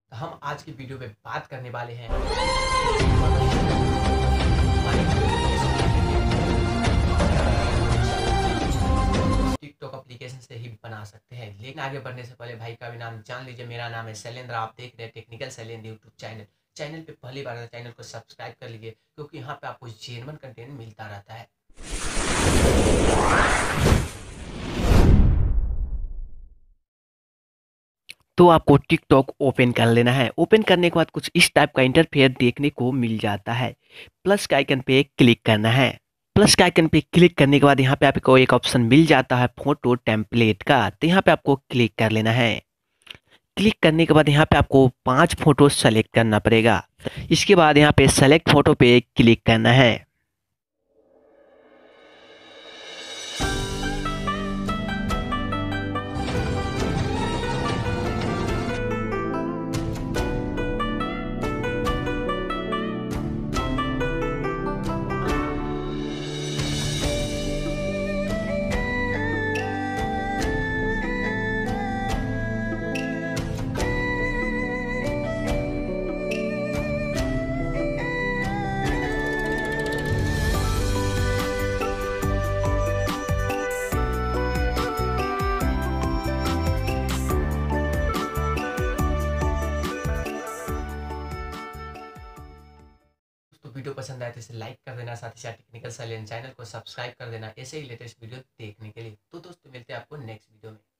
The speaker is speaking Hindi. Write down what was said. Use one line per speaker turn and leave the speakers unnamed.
तो हम आज की वीडियो में बात करने वाले हैं टिकटॉक एप्लीकेशन से ही बना सकते हैं। लेकिन आगे बढ़ने से पहले भाई का भी नाम जान लीजिए। मेरा नाम है शैलेंद्र, आप देख रहे हैं technical Shailendra YouTube channel. Channel पे पहली बार चैनल को सब्सक्राइब कर लीजिए, क्योंकि यहाँ पे आपको जेन्युइन कंटेंट मिलता रहता है।
तो आपको टिकटॉक ओपन कर लेना है। ओपन करने के बाद कुछ इस टाइप का इंटरफेयर देखने को मिल जाता है। प्लस के आइकन पे क्लिक करना है। प्लस के आइकन पे क्लिक करने के बाद यहाँ पे आपको एक ऑप्शन मिल जाता है फोटो टेम्पलेट का, तो यहाँ पे आपको क्लिक कर लेना है। क्लिक करने के बाद यहाँ पे आपको 5 फोटो सेलेक्ट करना पड़ेगा। इसके बाद यहाँ पे सेलेक्ट फोटो पे क्लिक करना है।
दोस्तों वीडियो पसंद आए तो इसे लाइक कर देना, साथ ही साथ टेक्निकल शैलेंद्र चैनल को सब्सक्राइब कर देना ऐसे ही लेटेस्ट वीडियो देखने के लिए। तो दोस्तों मिलते हैं आपको नेक्स्ट वीडियो में।